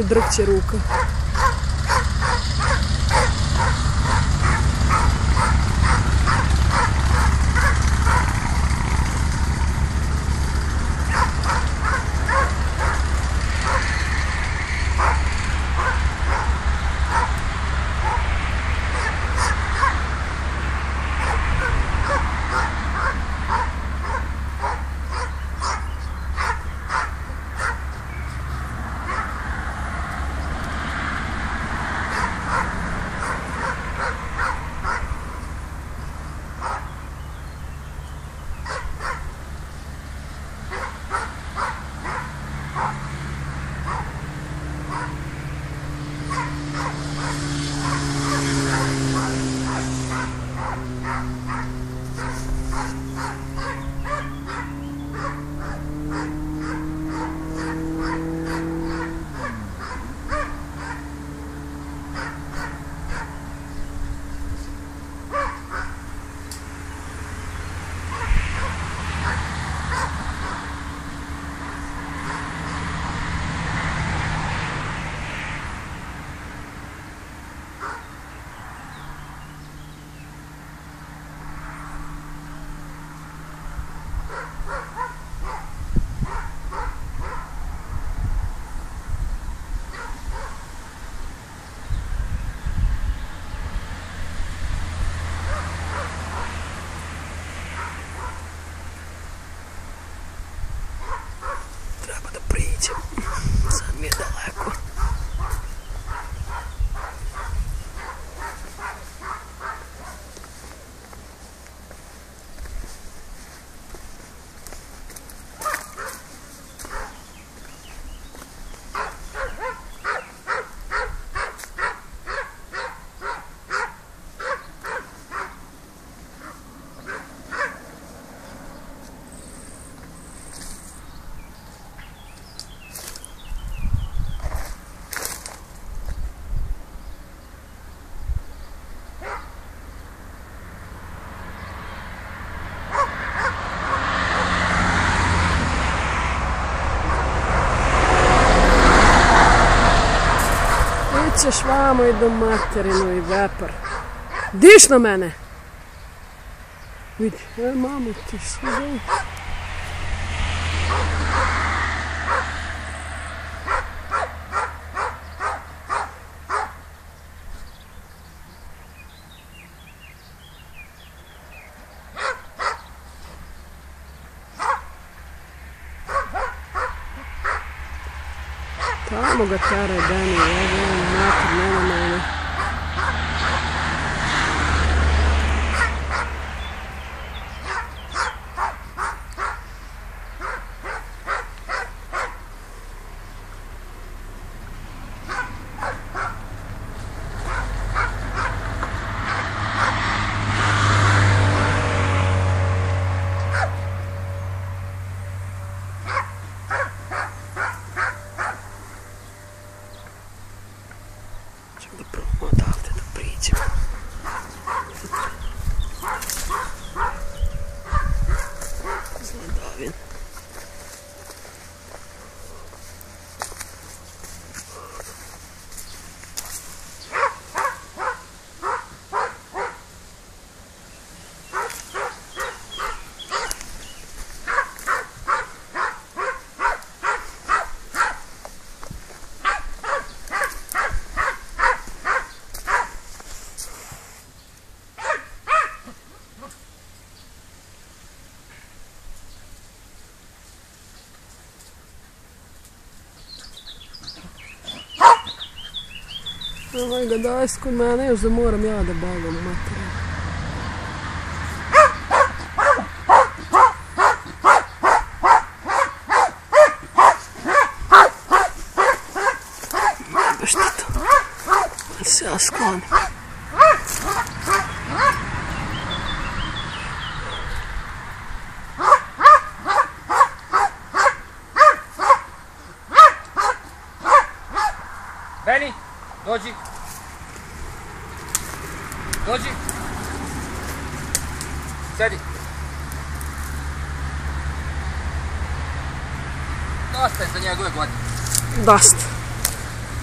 drhće ruka. Sad mi je daleko. Ćeš vamo i do materinu i vepar. Diš na mene! Vidi, mamo ti sve. Tamo ga tjara Dani, mater, nema mene. Da probamo odavde da priđemo. Zledavin. Ovaj ga daj kod mene, još da moram ja da bagam materiju. Baš ti to. Da se ja sklonim. Beni, dođi. Dođi. Sedi. Dosta je za njegove godine. Dosta.